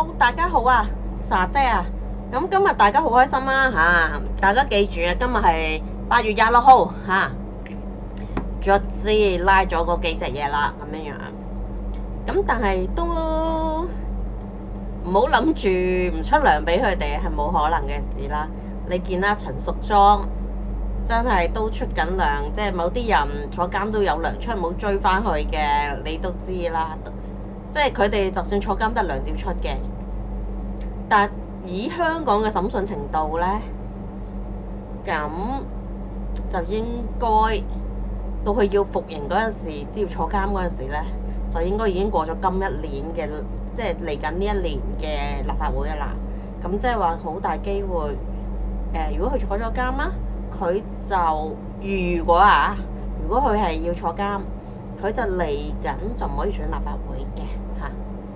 大家好啊，莎姐啊，咁今日大家好開心啊吓，大家記住啊，今日係8月26號吓，卒之拉咗嗰幾隻嘢啦，咁樣樣，咁但係都唔好諗住唔出糧俾佢哋，係冇可能嘅事啦。你見啦，陳淑莊真係都出緊糧，即係某啲人坐監都有糧出，冇追翻去嘅，你都知啦。即係佢哋就算坐監都係糧照出嘅，但以香港嘅審訊程度呢，咁就應該到佢要服刑嗰陣時，只要坐監嗰陣時呢，就應該已經過咗今一年嘅，即係嚟緊呢一年嘅立法會啦。咁即係話好大機會，如果佢坐咗監啊，佢就如果佢係要坐監，佢就嚟緊就唔可以選立法會嘅嚇。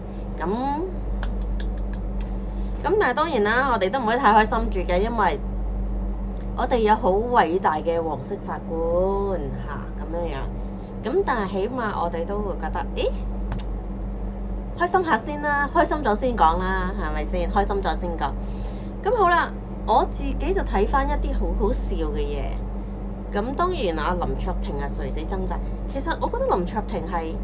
咁但係當然啦，我哋都唔可以太開心住嘅，因為我哋有好偉大嘅黃色法官嚇咁樣樣。咁但係起碼我哋都會覺得，咦，開心下先啦，開心咗先講啦，係咪先？開心咗先講。咁好啦，我自己就睇翻一啲好好笑嘅嘢。咁當然啊，林卓廷係垂死掙扎。其實我覺得林卓廷係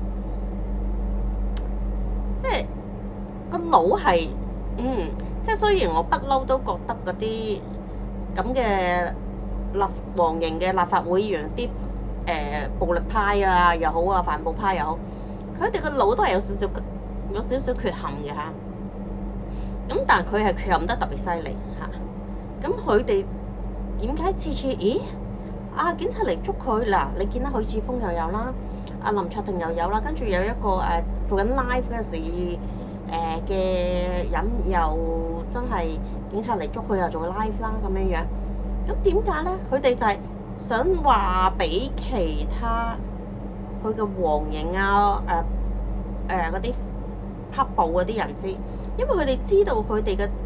即係個腦係即係雖然我不嬲都覺得嗰啲咁嘅黃營嘅立法會議員啲暴力派啊又好啊，反暴派又好，佢哋個腦都係有少少缺陷嘅嚇。咁但係佢係缺陷得特別犀利嚇。咁佢哋點解次咦？警察嚟捉佢嗱，你見到許智峰又有啦，林卓廷又有啦，跟住有一個做緊 live 嗰陣時嘅人又真係警察嚟捉佢又做 live 啦咁樣樣。咁點解咧？佢哋就係想話俾其他佢嘅黃營嗰啲黑暴嗰啲人知，因為佢哋知道佢哋嘅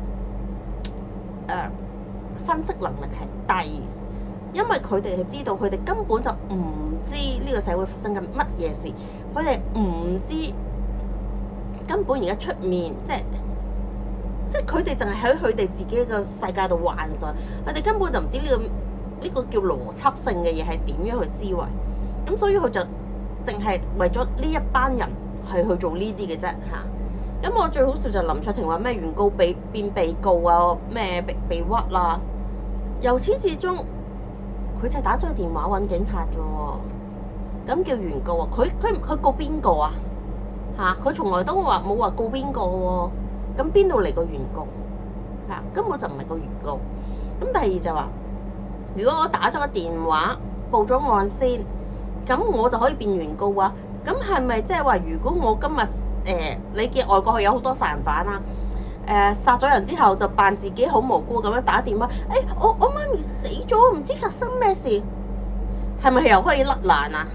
分析能力係低。因為佢哋係知道，佢哋根本就唔知呢個社會發生緊乜嘢事，佢哋唔知根本而家出面即係佢哋淨係喺佢哋自己嘅世界度幻想，佢哋根本就唔知呢個叫邏輯性嘅嘢係點樣去思維，咁所以佢就淨係為咗呢一班人係去做呢啲嘅啫嚇。咁我最好笑就係林卓廷話咩原告變被告啊，咩被屈啦，由始至終。佢就係打咗個電話揾警察啫喎，咁叫原告啊？佢告邊個啊？佢從來都冇話告邊個喎，咁邊度嚟個原告？根本就唔係個原告。咁第二就話，如果我打咗個電話報咗案先，咁我就可以變原告啊？咁係咪即係話，如果我今日你見外國有好多殺人犯啊？殺咗人之後就扮自己好無辜咁樣打電話，我媽咪死咗，唔知發生咩事，係咪又可以甩爛啊？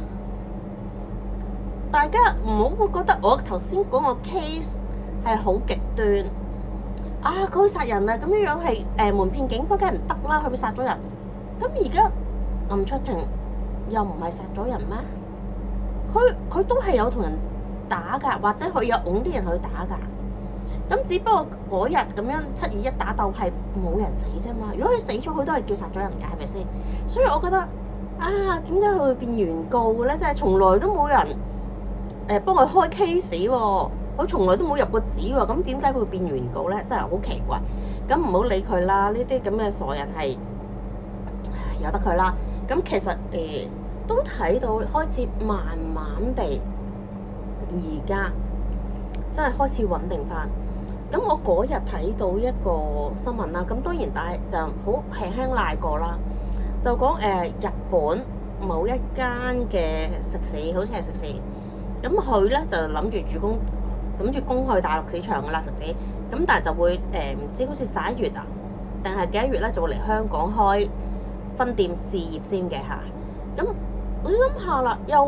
大家唔好會覺得我頭先講個 case 係好極端佢殺人啊，咁樣樣係瞞騙警方，梗係唔得啦，佢咪殺咗人。咁而家林卓廷又唔係殺咗人咩？佢都係有同人打㗎，或者佢有㧬啲人去打㗎。咁只不過嗰日咁樣721打鬥係冇人死啫嘛。如果佢死咗，佢都係叫殺咗人㗎，係咪先？所以我覺得點解佢會變原告咧？即係從來都冇人幫佢開 case 喎，佢從來都冇入過紙喎。咁點解佢會變原告咧？真係好奇怪。咁唔好理佢啦，呢啲咁嘅傻人係由得佢啦。咁其實都睇到開始慢慢地而家真係開始穩定翻。咁我嗰日睇到一個新聞啦，咁當然但係就好輕輕賴過啦，就講日本某一間嘅食肆，好似係食肆，咁佢咧就諗住公開大陸市場噶啦食肆，咁但係就會唔知好似11月定係幾多月咧就會嚟香港開分店試業先嘅嚇。咁你諗下啦，又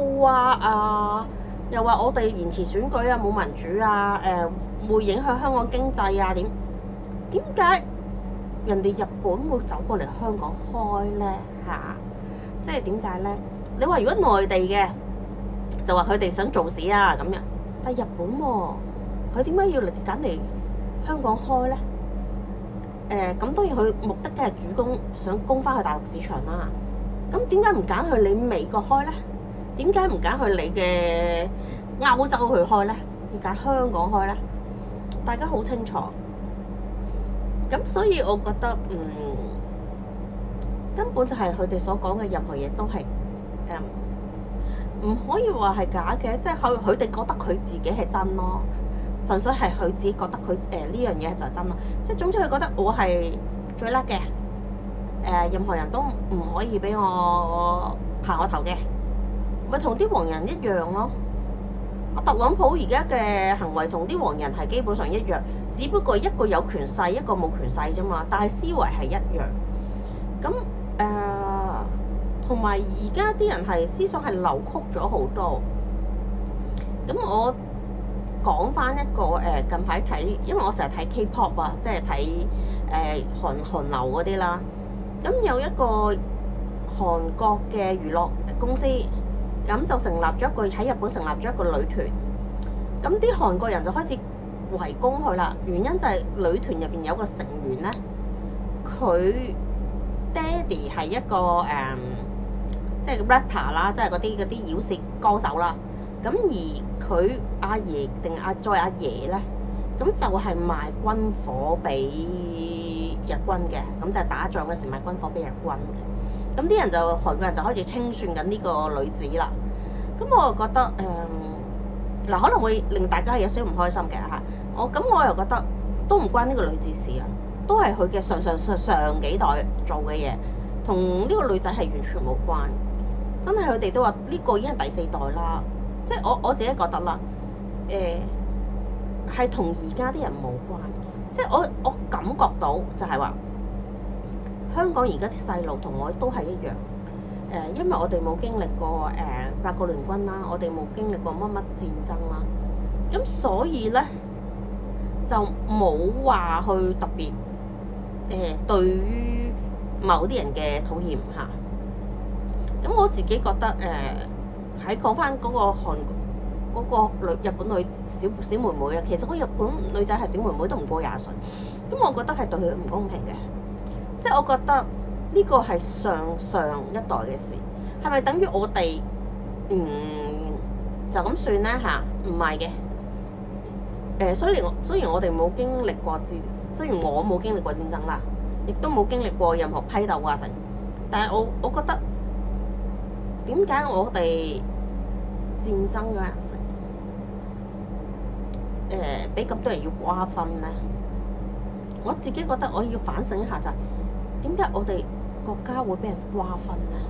話我哋延遲選舉冇民主會影響香港經濟點解人哋日本會走過嚟香港開咧即係點解咧？你話如果內地嘅就話佢哋想做事咁樣，但係日本佢點解要揀嚟香港開咧？咁當然佢目的梗係主攻想攻翻去大陸市場啦。咁點解唔揀去你美國開咧？點解唔揀去你嘅歐洲去開咧？要揀香港開咧？大家好清楚。咁所以我覺得根本就係佢哋所講嘅任何嘢都係唔可以話係假嘅，即係佢哋覺得佢自己係真咯。純粹係佢自己覺得佢呢樣嘢就係真咯，即係總之佢覺得我係最叻嘅，任何人都唔可以俾我爬我頭嘅，咪同啲黃人一樣咯。特朗普而家嘅行為同啲黃人係基本上一樣，只不過一個有權勢，一個冇權勢啫嘛，但係思維係一樣。咁同埋而家啲人係思想係扭曲咗好多。咁我講翻一個近排睇，因為我成日睇 K-pop 啊，即係睇韓流嗰啲啦。咁有一個韓國嘅娛樂公司，咁就成立咗一個喺日本成立咗一個女團。咁啲韓國人就開始圍攻佢啦，原因就係女團入邊有個成員咧，佢爹哋係一個即係 rapper 啦，即係嗰啲饒舌歌手啦。咁而佢阿爺定再阿爺咧，咁就係賣軍火俾日軍嘅，咁就係打仗嗰時賣軍火俾日軍嘅。咁啲人就韓國人就開始清算緊呢個女子啦。咁我就覺得嗱，可能會令大家有少少唔開心嘅嚇。我又覺得都唔關呢個女子事啊，都係佢嘅上幾代做嘅嘢，同呢個女仔係完全冇關。真係佢哋都話呢個已經係第4代啦。即係我自己覺得啦，係同而家啲人冇關。即係我感覺到就係話，香港而家啲細路同我都係一樣。因為我哋冇經歷過八國聯軍啦，我哋冇經歷過乜乜戰爭啦，咁所以咧就冇話去特別對於某啲人嘅討厭嚇。咁我自己覺得喺講翻嗰個日本女小妹妹啊，其實嗰日本女仔係小妹妹都唔過20歲，咁我覺得係對佢唔公平嘅。即係我覺得呢個係上一代嘅事，係咪等於我哋就咁算咧嚇？唔係嘅。雖然我哋冇經歷過雖然我冇經歷過戰爭啦，亦都冇經歷過任何批鬥啊成，但係我覺得點解我哋戰爭嗰陣時俾咁多人要瓜分咧？我自己覺得我要反省一下就係點解我哋國家會俾人瓜分咧？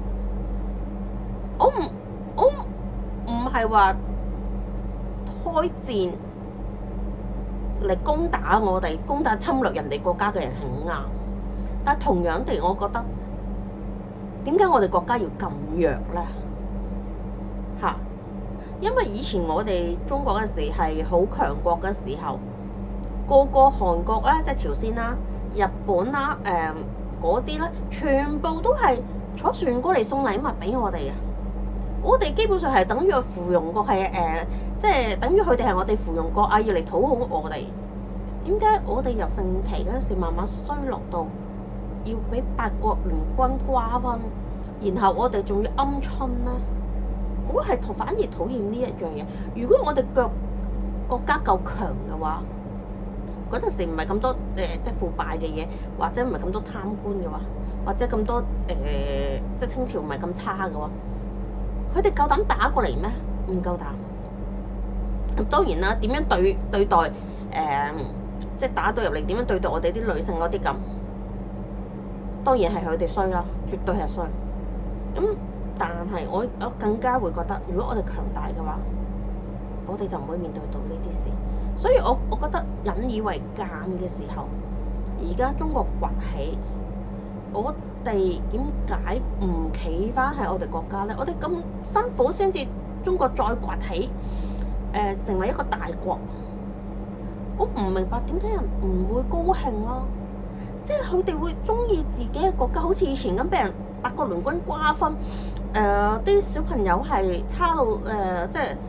我唔係話開戰嚟攻打我哋，攻打侵略人哋國家嘅人係唔啱，但係同樣地，我覺得點解我哋國家要咁弱咧？嚇！因為以前我哋中國嗰陣時係好強國嘅時候，個韓國咧，即係朝鮮啦、日本啦、嗰啲咧，全部都係坐船過嚟送禮物俾我哋啊！我哋基本上係等於個附庸國，係即係等於佢哋係我哋附庸國啊，要嚟討好我哋。點解我哋由盛期嗰陣時慢慢衰落到要俾八國聯軍瓜分，然後我哋仲要鵪鶉咧？我係反而討厭呢一樣嘢。如果我哋國家夠強嘅話，嗰陣時唔係咁多即係腐敗嘅嘢，或者唔係咁多貪官嘅話，或者咁多即係清朝唔係咁差嘅話，佢哋夠膽打過嚟咩？唔夠膽。咁當然啦，點樣對待即係打到入嚟點樣對待我哋啲女性嗰啲咁，當然係佢哋衰啦，絕對係衰。咁但係我更加會覺得，如果我哋強大嘅話，我哋就唔會面對到呢啲事。所以我覺得引以為鑑嘅時候，而家中國崛起，我哋點解唔企翻喺我哋國家咧？我哋咁辛苦先至中國再崛起，成為一個大國。我唔明白點解人唔會高興咯？即係佢哋會中意自己嘅國家，好似以前咁俾人八國聯軍瓜分，啲小朋友係差到即係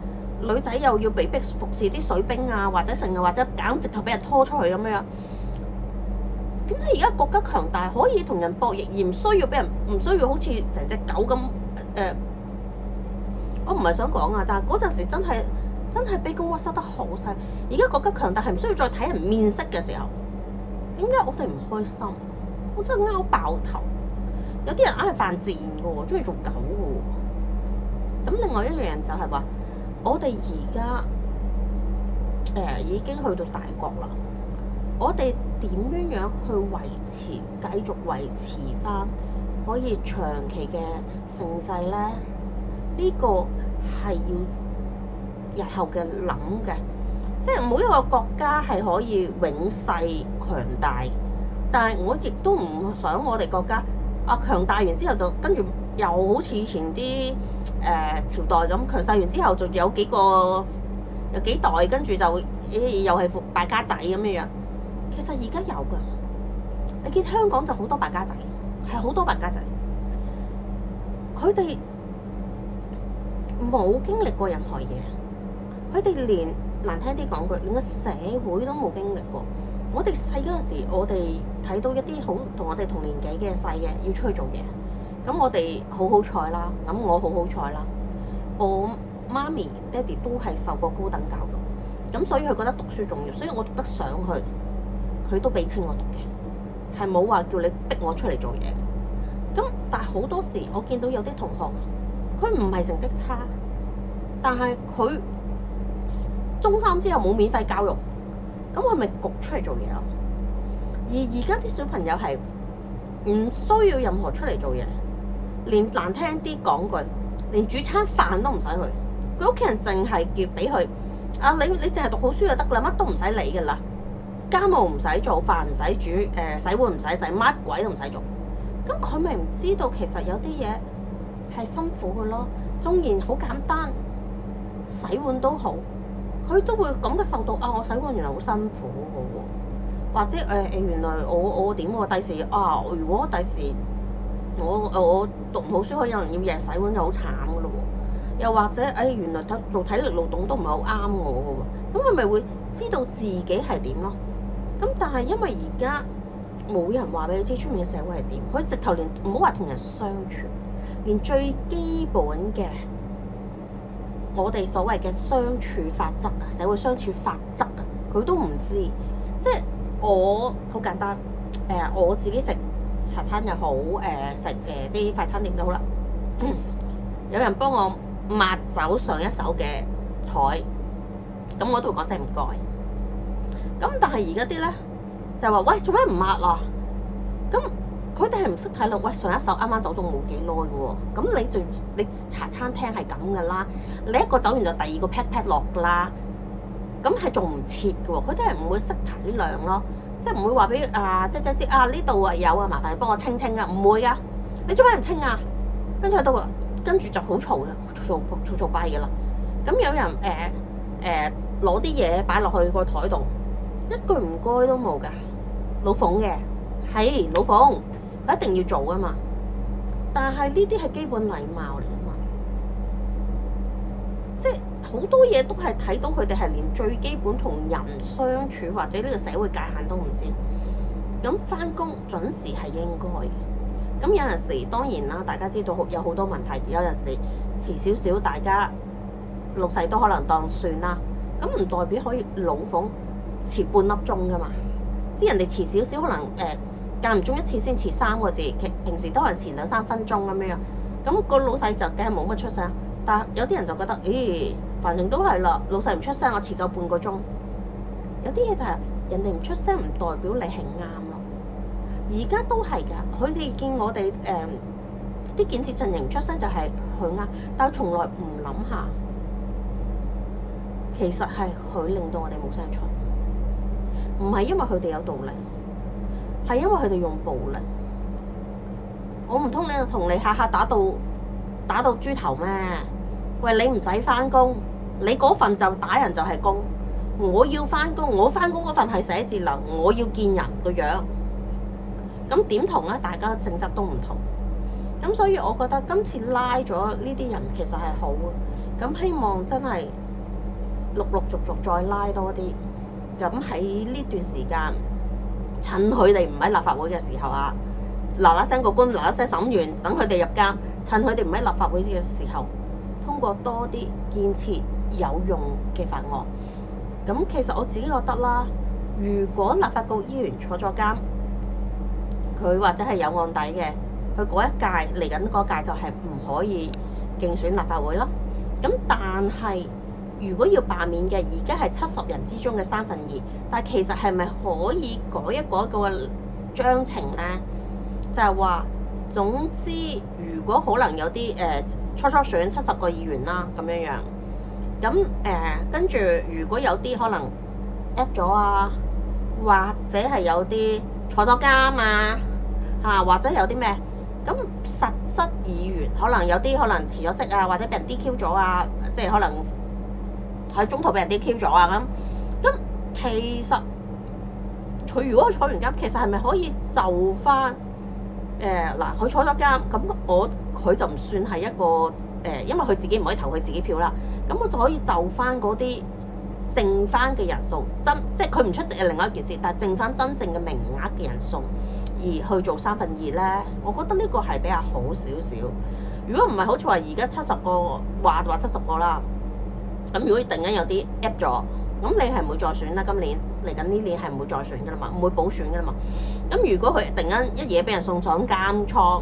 女仔又要被逼服侍啲水兵啊，或者成日或者揀直頭俾人拖出去咁樣。點解而家國家強大，可以同人博弈，而唔需要俾人，唔需要好似成隻狗咁我唔係想講啊，但係嗰陣時真係卑躬屈膝得好犀利。而家國家強大係唔需要再睇人面色嘅時候，點解我哋唔開心？我真係拗爆頭。有啲人硬係犯賤嘅喎，中意做狗嘅喎。咁另外一樣就係話，我哋而家已經去到大國啦。我哋點樣去維持，繼續維持翻可以長期嘅盛世咧？呢個係要日後嘅諗嘅，即係每一個國家係可以永世強大，但係我亦都唔想我哋國家強大完之後就跟住又好似以前啲朝代咁強勢完之後就有幾代跟住就又係敗家仔咁樣樣。其實而家有㗎，你見香港就好多敗家仔，係好多敗家仔，佢哋冇經歷過任何嘢，佢哋連難聽啲講句，連個社會都冇經歷過。我哋細嗰陣時，我哋睇到一啲好同我哋同年紀嘅細嘅要出去做嘢，咁我哋好彩啦，咁我好彩啦，我媽咪爹哋都係受過高等教育，咁所以佢覺得讀書重要，所以我讀得上去。佢都俾錢我讀嘅，係冇話叫你逼我出嚟做嘢。咁但係好多時我見到有啲同學，佢唔係成績差，但係佢中三之後冇免費教育，咁佢咪焗出嚟做嘢咯？而家啲小朋友係唔需要任何出嚟做嘢，連難聽啲講句，連煮餐飯都唔使去，佢屋企人淨係叫俾佢你淨係讀好書就得啦，乜都唔使理噶啦。家務唔使做，飯唔使煮，洗碗唔使洗，乜鬼都唔使做。咁佢咪唔知道其實有啲嘢係辛苦嘅咯。縱然好簡單，洗碗都好，佢都會感覺受到我洗碗原來好辛苦嘅喎。或者原來我點喎？第時如果第時我讀唔好書，可能要日日洗碗就好慘嘅咯喎。又或者原來做體力勞動都唔係好啱我嘅喎。咁佢咪會知道自己係點咯？咁但係因為而家冇人話俾你知出面嘅社會係點，佢直頭連唔好話同人相處，連最基本嘅我哋所謂嘅相處法則啊，社會相處法則啊，佢都唔知。即係我好簡單，我自己食茶餐又好，食啲快餐店都好啦，有人幫我抹走上一手嘅台，咁我都會講聲唔該。咁但係而家啲咧就話喂，做咩唔抹啊？咁佢哋係唔識睇咯。喂，上一手啱啱走咗冇幾耐嘅喎，咁你茶餐廳係咁噶啦，你一個走完就第二個 pat 落噶啦，咁係做唔切嘅喎。佢哋係唔會識體諒咯，即係唔會話俾姐知呢度有麻煩你幫我清啊，唔會噶。你做咩唔清啊？跟住喺度，跟住就好嘈啦，嘈閉嘅啦。咁有人攞啲嘢擺落去個台度。一句唔該都冇㗎，老馮嘅係老馮，一定要做啊嘛。但係呢啲係基本禮貌嚟㗎嘛，即係好多嘢都係睇到佢哋係連最基本同人相處或者呢個社會界限都唔知。咁返工準時係應該嘅。咁有陣時當然啦，大家知道有好多問題，有陣時遲少少，大家老細都可能當算啦。咁唔代表可以老馮遲半粒鐘噶嘛，即係人哋遲少少，可能間唔中一次先遲3個字，平時都可能遲2-3分鐘咁樣。咁個老細就梗係冇乜出聲，但係有啲人就覺得，反正都係啦，老細唔出聲，我遲夠半個鐘。有啲嘢就係人哋唔出聲，唔代表你係啱咯。而家都係㗎，佢哋見我哋啲建設陣營唔出聲就係佢啱，但係從來唔諗下，其實係佢令到我哋冇聲出。唔係因為佢哋有道理，係因為佢哋用暴力。我唔通同你下下打到豬頭咩？喂，你唔使返工，你嗰份就打人就係工。我要返工，我返工嗰份係寫字樓，我要見人個樣。咁點同咧？大家性質都唔同。咁所以我覺得今次拉咗呢啲人其實係好嘅。咁希望真係陸陸續續再拉多啲。咁喺呢段時間，趁佢哋唔喺立法會嘅時候啊，嗱嗱聲個官嗱嗱聲審完，等佢哋入監，趁佢哋唔喺立法會嘅時候，通過多啲建設有用嘅法案。咁其實我自己覺得啦，如果立法局議員坐咗監，佢或者係有案底嘅，佢嗰一屆嚟緊嗰屆就係唔可以競選立法會咯。咁但係如果要罷免嘅，而家係70人之中嘅2/3，但係其實係咪可以改一改個章程呢？就係話，總之如果可能有啲初選70個議員啦咁樣樣，咁跟住如果有啲可能 app 咗啊，或者係有啲坐咗監啊，或者有啲咩，咁實質議員可能有啲可能辭咗職啊，或者俾人 DQ 咗啊，即係可能喺中途俾人 DQ 咗啊咁其實佢如果佢坐完監，其實係咪可以就翻嗱佢坐咗監，咁佢就唔算係一個因為佢自己唔可以投佢自己票啦，咁我就可以就翻嗰啲剩翻嘅人數，即係佢唔出席係另外一件事，但係剩翻真正嘅名額嘅人數而去做2/3咧，我覺得呢個係比較好少少。如果唔係好似話而家70個話就話70個啦，咁如果突然間有啲 app 咗，咁你係唔會再選啦。今年嚟緊呢年係唔會再選噶啦嘛，唔會補選噶啦嘛。咁如果佢突然間一嘢俾人送上監倉，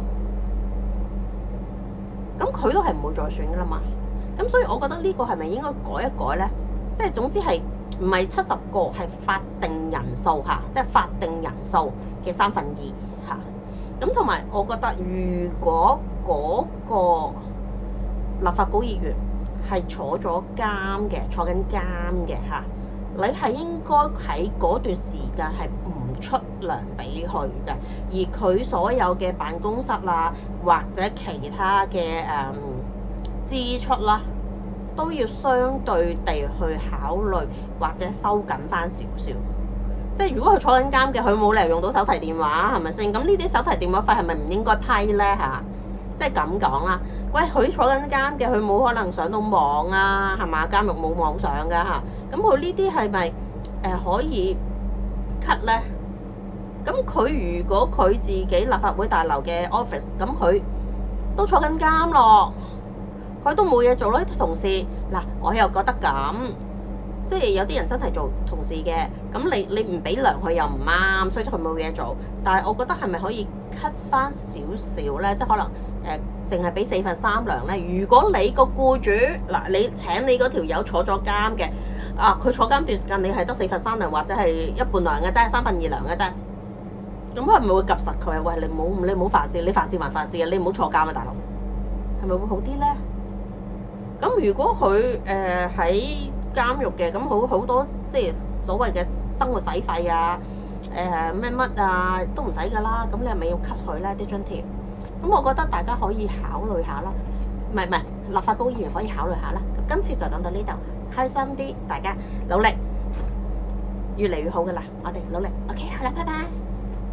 咁佢都係唔會再選噶啦嘛。咁所以我覺得呢個係咪應該改一改咧？即係總之係唔係70個係法定人數嚇，即係法定人數嘅2/3嚇。咁同埋我覺得，如果嗰個立法局議員係坐咗監嘅，坐緊監嘅嚇，你係應該喺嗰段時間係唔出糧俾佢嘅，而佢所有嘅辦公室啊，或者其他嘅支出啦，都要相對地去考慮或者收緊翻少少。即係如果佢坐緊監嘅，佢冇理由用到手提電話，係咪先？咁呢啲手提電話費係咪唔應該批咧嚇？即係咁講啦。喂，佢坐緊監嘅，佢冇可能上到網啊，係嘛？監獄冇網上㗎嚇。咁佢呢啲係咪可以 cut 咧？咁佢如果佢自己立法會大樓嘅 office，咁佢都坐緊監咯，佢都冇嘢做咯。啲同事嗱，我又覺得咁。即係有啲人真係做同事嘅，咁你唔俾糧佢又唔啱，所以佢冇嘢做。但係我覺得係咪可以 cut 翻少少咧？即係可能淨係俾3/4糧咧。如果你個僱主嗱，你請你嗰條友坐咗監嘅，佢坐監段時間你係得4/3糧或者係1半糧嘅啫，2/3糧嘅啫。咁係咪會夾實佢啊？喂，你唔好犯事，你犯事還犯事啊！你唔好坐監啊，大佬，係咪會好啲咧？咁如果佢喺監獄嘅，咁好多即係所謂嘅生活使費啊，咩乜啊都唔使噶啦，咁你係咪要 cut 佢咧啲津貼？咁我覺得大家可以考慮下啦，唔係立法局議員可以考慮下啦。咁今次就講到呢度，開心啲，大家努力，越嚟越好噶啦，我哋努力。OK，好啦，拜拜。